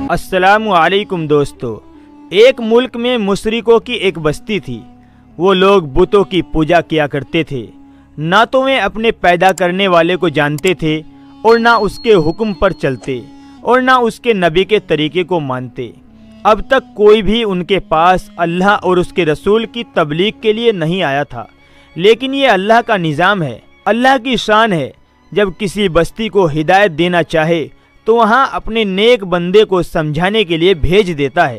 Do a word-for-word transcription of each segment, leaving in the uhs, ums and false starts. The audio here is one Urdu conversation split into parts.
अस्सलामु अलैकुम दोस्तों, एक मुल्क में मुशरिकों की एक बस्ती थी। वो लोग बुतों की पूजा किया करते थे। ना तो वे अपने पैदा करने वाले को जानते थे और ना उसके हुक्म पर चलते और ना उसके नबी के तरीके को मानते। अब तक कोई भी उनके पास अल्लाह और उसके रसूल की तबलीग के लिए नहीं आया था। लेकिन ये अल्लाह का निज़ाम है, अल्लाह की शान है। जब किसी बस्ती को हिदायत देना चाहे तो वहाँ अपने नेक बंदे को समझाने के लिए भेज देता है।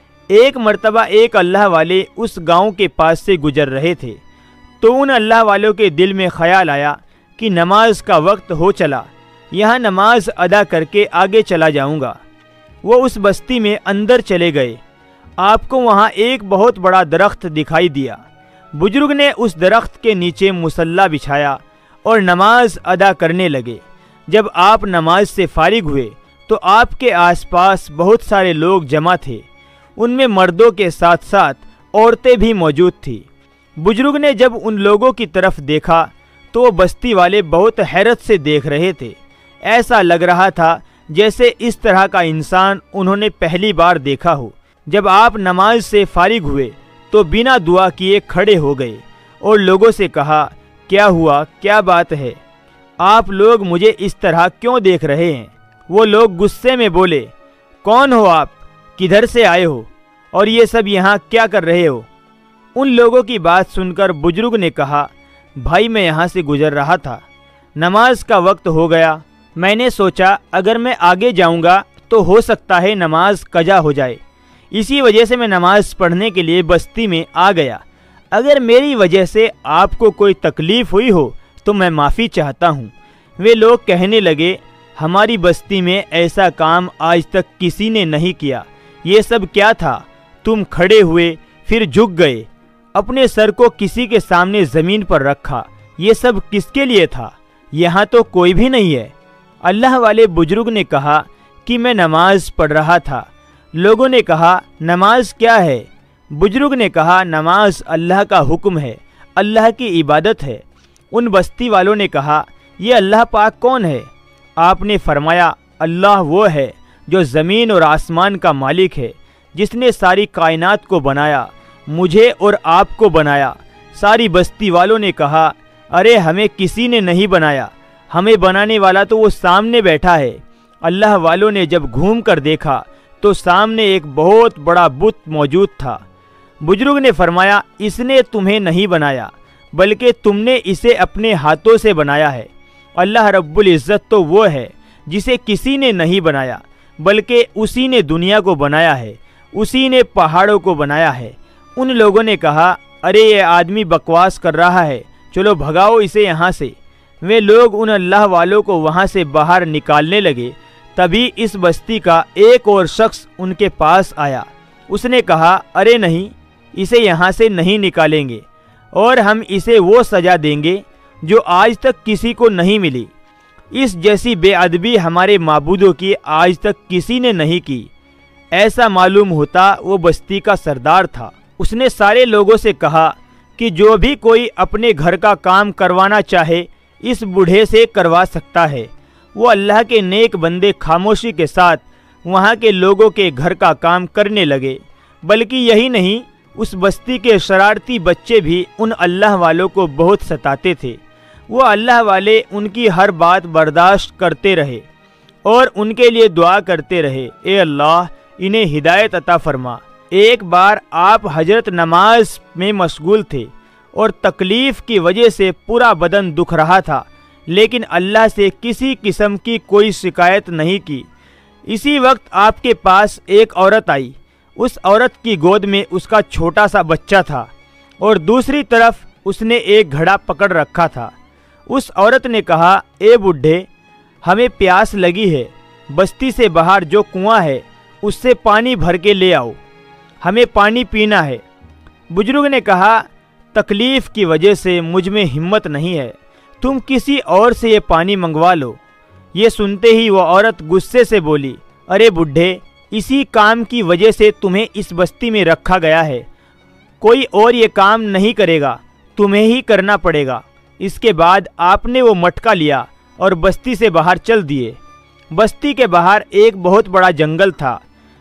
एक मर्तबा एक अल्लाह वाले उस गांव के पास से गुजर रहे थे, तो उन अल्लाह वालों के दिल में ख्याल आया कि नमाज का वक्त हो चला, यहाँ नमाज अदा करके आगे चला जाऊँगा। वो उस बस्ती में अंदर चले गए। आपको वहाँ एक बहुत बड़ा दरख्त दिखाई दिया। बुजुर्ग ने उस दरख्त के नीचे मुसल्ला बिछाया और नमाज अदा करने लगे। जब आप नमाज से फारिग हुए तो आपके आसपास बहुत सारे लोग जमा थे। उनमें मर्दों के साथ साथ औरतें भी मौजूद थी। बुजुर्ग ने जब उन लोगों की तरफ देखा तो वो बस्ती वाले बहुत हैरत से देख रहे थे। ऐसा लग रहा था जैसे इस तरह का इंसान उन्होंने पहली बार देखा हो। जब आप नमाज से फारिग हुए तो बिना दुआ किए खड़े हो गए और लोगों से कहा, क्या हुआ, क्या बात है, आप लोग मुझे इस तरह क्यों देख रहे हैं? वो लोग गुस्से में बोले, कौन हो आप, किधर से आए हो और ये सब यहाँ क्या कर रहे हो? उन लोगों की बात सुनकर बुजुर्ग ने कहा, भाई मैं यहाँ से गुजर रहा था, नमाज का वक्त हो गया। मैंने सोचा अगर मैं आगे जाऊँगा तो हो सकता है नमाज कज़ा हो जाए। इसी वजह से मैं नमाज पढ़ने के लिए बस्ती में आ गया। अगर मेरी वजह से आपको कोई तकलीफ़ हुई हो तो मैं माफ़ी चाहता हूँ। वे लोग कहने लगे, हमारी बस्ती में ऐसा काम आज तक किसी ने नहीं किया। ये सब क्या था? तुम खड़े हुए फिर झुक गए, अपने सर को किसी के सामने ज़मीन पर रखा। ये सब किसके लिए था? यहाँ तो कोई भी नहीं है। अल्लाह वाले बुजुर्ग ने कहा कि मैं नमाज पढ़ रहा था। लोगों ने कहा, नमाज क्या है? बुजुर्ग ने कहा, नमाज अल्लाह का हुक्म है, अल्लाह की इबादत है। उन बस्ती वालों ने कहा, ये अल्लाह पाक कौन है? आपने फरमाया, अल्लाह वो है जो ज़मीन और आसमान का मालिक है, जिसने सारी कायनात को बनाया, मुझे और आपको बनाया। सारी बस्ती वालों ने कहा, अरे हमें किसी ने नहीं बनाया, हमें बनाने वाला तो वो सामने बैठा है। अल्लाह वालों ने जब घूम कर देखा तो सामने एक बहुत बड़ा बुत मौजूद था। बुजुर्ग ने फरमाया, इसने तुम्हें नहीं बनाया बल्कि तुमने इसे अपने हाथों से बनाया है। अल्लाह रब्बुल इज़्ज़त तो वो है जिसे किसी ने नहीं बनाया, बल्कि उसी ने दुनिया को बनाया है, उसी ने पहाड़ों को बनाया है। उन लोगों ने कहा, अरे ये आदमी बकवास कर रहा है, चलो भगाओ इसे यहाँ से। वे लोग उन अल्लाह वालों को वहाँ से बाहर निकालने लगे। तभी इस बस्ती का एक और शख्स उनके पास आया। उसने कहा, अरे नहीं, इसे यहाँ से नहीं निकालेंगे और हम इसे वो सज़ा देंगे जो आज तक किसी को नहीं मिली। इस जैसी बेअदबी हमारे माबूदों की आज तक किसी ने नहीं की। ऐसा मालूम होता वो बस्ती का सरदार था। उसने सारे लोगों से कहा कि जो भी कोई अपने घर का काम करवाना चाहे इस बूढ़े से करवा सकता है। वो अल्लाह के नेक बंदे खामोशी के साथ वहाँ के लोगों के घर का काम करने लगे। बल्कि यही नहीं, उस बस्ती के शरारती बच्चे भी उन अल्लाह वालों को बहुत सताते थे। वो अल्लाह वाले उनकी हर बात बर्दाश्त करते रहे और उनके लिए दुआ करते रहे, ए अल्लाह इन्हें हिदायत अता फरमा। एक बार आप हजरत नमाज में मशगूल थे और तकलीफ़ की वजह से पूरा बदन दुख रहा था, लेकिन अल्लाह से किसी किस्म की कोई शिकायत नहीं की। इसी वक्त आपके पास एक औरत आई। उस औरत की गोद में उसका छोटा सा बच्चा था और दूसरी तरफ उसने एक घड़ा पकड़ रखा था। उस औरत ने कहा, ए बूढ़े, हमें प्यास लगी है, बस्ती से बाहर जो कुआं है उससे पानी भर के ले आओ, हमें पानी पीना है। बुजुर्ग ने कहा, तकलीफ़ की वजह से मुझ में हिम्मत नहीं है, तुम किसी और से ये पानी मंगवा लो। ये सुनते ही वो औरत गुस्से से बोली, अरे बूढ़े, इसी काम की वजह से तुम्हें इस बस्ती में रखा गया है, कोई और ये काम नहीं करेगा, तुम्हें ही करना पड़ेगा। इसके बाद आपने वो मटका लिया और बस्ती से बाहर चल दिए। बस्ती के बाहर एक बहुत बड़ा जंगल था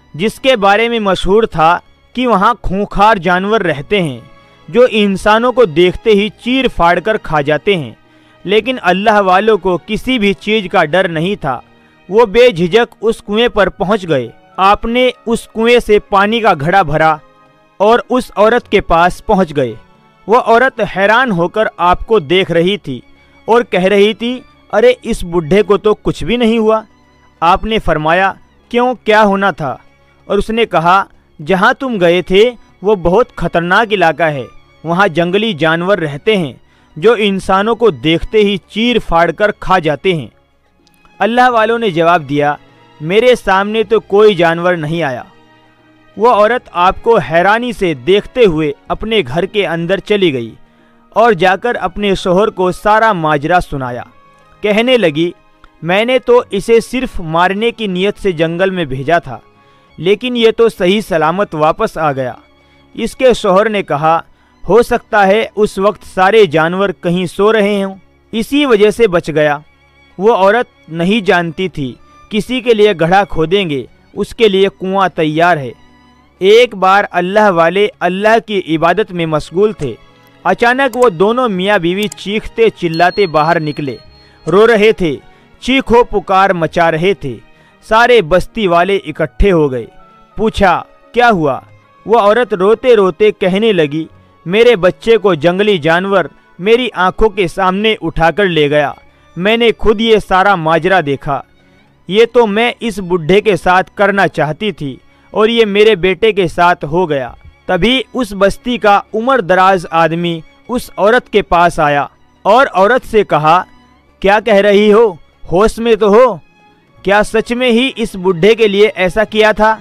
جس کے بارے میں مشہور تھا کہ وہاں خونخوار جانور رہتے ہیں جو انسانوں کو دیکھتے ہی چیر پھاڑ کر کھا جاتے ہیں، لیکن اللہ والوں کو کسی بھی چیز کا ڈر نہیں تھا۔ وہ بے جھجک اس کنویں پر پہنچ گئے۔ آپ نے اس کنویں سے پانی کا گھڑا بھرا اور اس عورت کے پاس پہنچ گئے۔ وہ عورت حیران ہو کر آپ کو دیکھ رہی تھی اور کہہ رہی تھی، ارے اس بڈھے کو تو کچھ بھی نہیں ہوا۔ آپ نے فرمایا، کیوں، کیا ہونا تھا؟ اور اس نے کہا، جہاں تم گئے تھے وہ بہت خطرناک علاقہ ہے، وہاں جنگلی جانور رہتے ہیں جو انسانوں کو دیکھتے ہی چیر پھاڑ کر کھا جاتے ہیں۔ اللہ والوں نے جواب دیا، میرے سامنے تو کوئی جانور نہیں آیا۔ وہ عورت آپ کو حیرانی سے دیکھتے ہوئے اپنے گھر کے اندر چلی گئی اور جا کر اپنے شوہر کو سارا ماجرا سنایا۔ کہنے لگی، میں نے تو اسے صرف مارنے کی نیت سے جنگل میں بھیجا تھا، لیکن یہ تو صحیح سلامت واپس آ گیا۔ اس کے شوہر نے کہا، ہو سکتا ہے اس وقت سارے جانور کہیں سو رہے ہوں، اسی وجہ سے بچ گیا۔ وہ عورت نہیں جانتی تھی کسی کے لیے گڑھا کھودیں گے اس کے لیے کنواں تیار ہے۔ ایک بار اللہ والے اللہ کی عبادت میں مشغول تھے، اچانک وہ دونوں میاں بیوی چیختے چلاتے باہر نکلے، رو رہے تھے، چیخو پکار مچا رہے تھے۔ سارے بستی والے اکٹھے ہو گئے۔ پوچھا، کیا ہوا؟ وہ عورت روتے روتے کہنے لگی، میرے بچے کو جنگلی جانور میری آنکھوں کے سامنے اٹھا کر لے گیا، میں نے خود یہ سارا ماجرا دیکھا۔ یہ تو میں اس بڈھے کے ساتھ کرنا چاہتی تھی اور یہ میرے بیٹے کے ساتھ ہو گیا۔ تبھی اس بستی کا عمر دراز آدمی اس عورت کے پاس آیا اور عورت سے کہا، کیا کہہ رہی ہو؟ ہوش میں تو ہو؟ کیا سچ میں ہی اس بڈھے کے لیے ایسا کیا تھا؟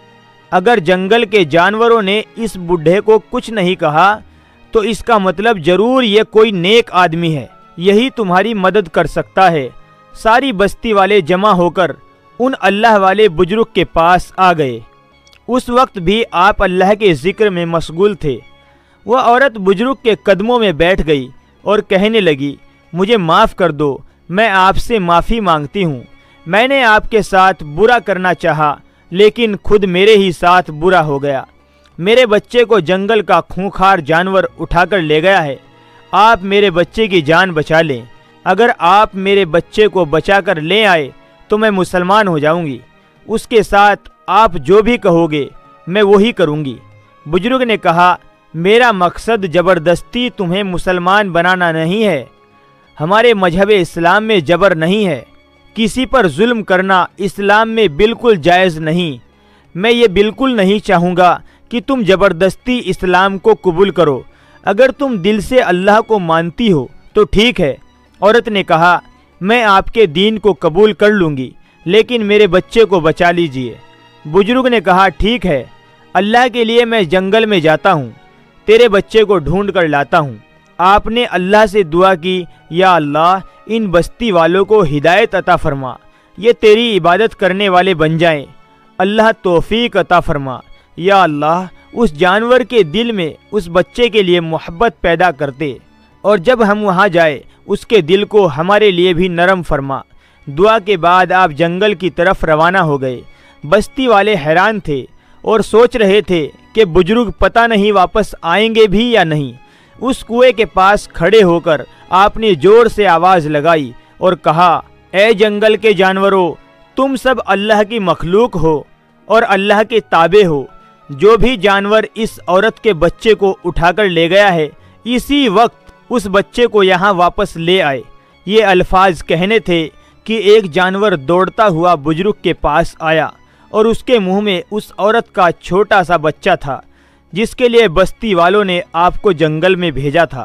اگر جنگل کے جانوروں نے اس بڈھے کو کچھ نہیں کہا تو اس کا مطلب ضرور یہ کوئی نیک آدمی ہے، یہی تمہاری مدد کر سکتا ہے۔ ساری بستی والے جمع ہو کر ان اللہ والے بزرگ کے پاس آ گئے۔ اس وقت بھی آپ اللہ کے ذکر میں مشغول تھے۔ وہ عورت بزرگ کے قدموں میں بیٹھ گئی اور کہنے لگی، مجھے معاف کر دو، میں آپ سے معافی مانگتی ہوں۔ میں نے آپ کے ساتھ برا کرنا چاہا لیکن خود میرے ہی ساتھ برا ہو گیا۔ میرے بچے کو جنگل کا خونخوار جانور اٹھا کر لے گیا ہے، آپ میرے بچے کی جان بچا لیں۔ اگر آپ میرے بچے کو بچا کر لے آئے تو میں مسلمان ہو جاؤں گی، اس کے ساتھ آپ جو بھی کہو گے میں وہی کروں گی۔ بزرگ نے کہا، میرا مقصد زبردستی تمہیں مسلمان بنانا نہیں ہے، ہمارے مذہب اسلام میں جبر نہیں ہے، کسی پر ظلم کرنا اسلام میں بالکل جائز نہیں۔ میں یہ بالکل نہیں چاہوں گا کہ تم زبردستی اسلام کو قبول کرو، اگر تم دل سے اللہ کو مانتی ہو تو ٹھیک ہے۔ عورت نے کہا، میں آپ کے دین کو قبول کر لوں گی لیکن میرے بچے کو بچا لیجئے۔ بزرگ نے کہا، ٹھیک ہے، اللہ کے لیے میں جنگل میں جاتا ہوں، تیرے بچے کو ڈھونڈ کر لاتا ہوں۔ آپ نے اللہ سے دعا کی، یا اللہ ان بستی والوں کو ہدایت عطا فرما، یہ تیری عبادت کرنے والے بن جائیں، اللہ توفیق عطا فرما۔ یا اللہ اس جانور کے دل میں اس بچے کے لیے محبت پیدا کرتے اور جب ہم وہاں جائے اس کے دل کو ہمارے لیے بھی نرم فرما۔ دعا کے بعد آپ جنگل کی طرف روانہ ہو گئے۔ بستی والے حیران تھے اور سوچ رہے تھے کہ بزرگ پتہ نہیں واپس آئیں گے بھی یا نہیں۔ اس کنویں کے پاس کھڑے ہو کر آپ نے زور سے آواز لگائی اور کہا، اے جنگل کے جانوروں، تم سب اللہ کی مخلوق ہو اور اللہ کے تابع ہو۔ جو بھی جانور اس عورت کے بچے کو اٹھا کر لے گیا ہے اسی وقت اس بچے کو یہاں واپس لے آئے۔ یہ الفاظ کہنے تھے کہ ایک جانور دوڑتا ہوا بزرگ کے پاس آیا اور اس کے منہ میں اس عورت کا چھوٹا سا بچہ تھا جس کے لیے بستی والوں نے آپ کو جنگل میں بھیجا تھا۔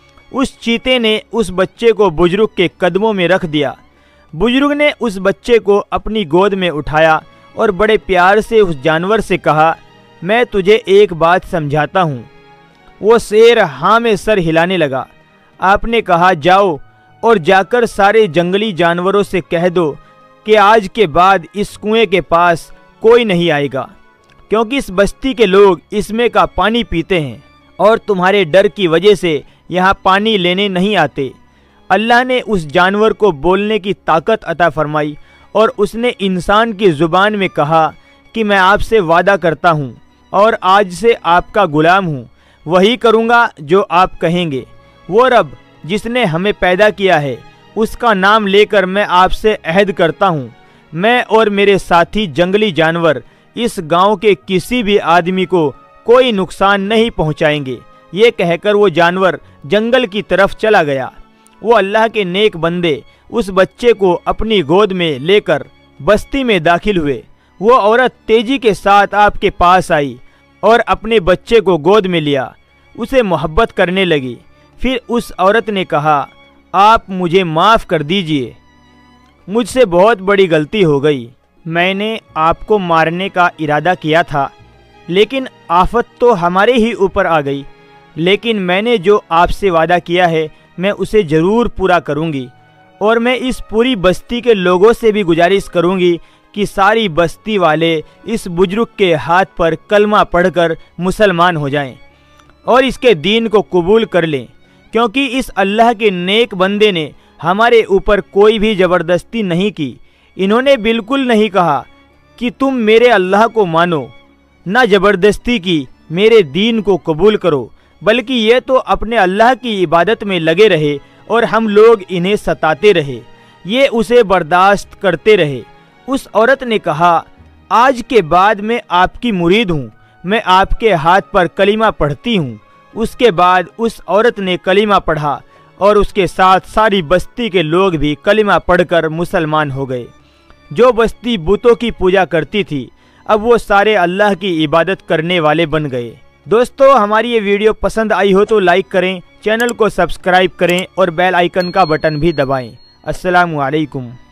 اس چیتے نے اس بچے کو بزرگ کے قدموں میں رکھ دیا۔ بزرگ نے اس بچے کو اپنی گود میں اٹھایا اور بڑے پیار سے اس جانور سے کہا، میں تجھے ایک بات سمجھاتا ہوں۔ وہ شیر ہاں میں سر ہلانے لگا۔ آپ نے کہا، جاؤ اور جا کر سارے جنگلی جانوروں سے کہہ دو کہ آج کے بعد اس کنویں کے پاس کوئی نہیں آئے گا، کیونکہ اس بستی کے لوگ اس میں کا پانی پیتے ہیں اور تمہارے ڈر کی وجہ سے یہاں پانی لینے نہیں آتے۔ اللہ نے اس جانور کو بولنے کی طاقت عطا فرمائی اور اس نے انسان کی زبان میں کہا کہ میں آپ سے وعدہ کرتا ہوں اور آج سے آپ کا غلام ہوں، وہی کروں گا جو آپ کہیں گے۔ وہ رب جس نے ہمیں پیدا کیا ہے اس کا نام لے کر میں آپ سے عہد کرتا ہوں، میں اور میرے ساتھی جنگلی جانور اس گاؤں کے کسی بھی آدمی کو کوئی نقصان نہیں پہنچائیں گے۔ یہ کہہ کر وہ جانور جنگل کی طرف چلا گیا۔ وہ اللہ کے نیک بندے اس بچے کو اپنی گود میں لے کر بستی میں داخل ہوئے۔ وہ عورت تیزی کے ساتھ آپ کے پاس آئی اور اپنے بچے کو گود میں لیا، اسے محبت کرنے لگی۔ پھر اس عورت نے کہا، آپ مجھے معاف کر دیجئے، مجھ سے بہت بڑی غلطی ہو گئی، میں نے آپ کو مارنے کا ارادہ کیا تھا، لیکن آفت تو ہمارے ہی اوپر آ گئی، لیکن میں نے جو آپ سے وعدہ کیا ہے میں اسے ضرور پورا کروں گی، اور میں اس پوری بستی کے لوگوں سے بھی گزارش کروں گی کہ ساری بستی والے اس بزرگ کے ہاتھ پر کلمہ پڑھ کر مسلمان ہو جائیں اور اس کے دین کو قبول کر لیں، کیونکہ اس اللہ کے نیک بندے نے ہمارے اوپر کوئی بھی زبردستی نہیں کی۔ انہوں نے بالکل نہیں کہا کہ تم میرے اللہ کو مانو، نہ زبردستی کی میرے دین کو قبول کرو، بلکہ یہ تو اپنے اللہ کی عبادت میں لگے رہے اور ہم لوگ انہیں ستاتے رہے، یہ اسے برداشت کرتے رہے۔ اس عورت نے کہا، آج کے بعد میں آپ کی مرید ہوں، میں آپ کے ہاتھ پر کلمہ پڑھتی ہوں۔ اس کے بعد اس عورت نے کلمہ پڑھا اور اس کے ساتھ ساری بستی کے لوگ بھی کلمہ پڑھ کر مسلمان ہو گئے۔ جو بستی بتوں کی پوجا کرتی تھی اب وہ سارے اللہ کی عبادت کرنے والے بن گئے۔ دوستو ہماری یہ ویڈیو پسند آئی ہو تو لائک کریں، چینل کو سبسکرائب کریں اور بیل آئیکن کا بٹن بھی دبائیں۔ السلام علیکم۔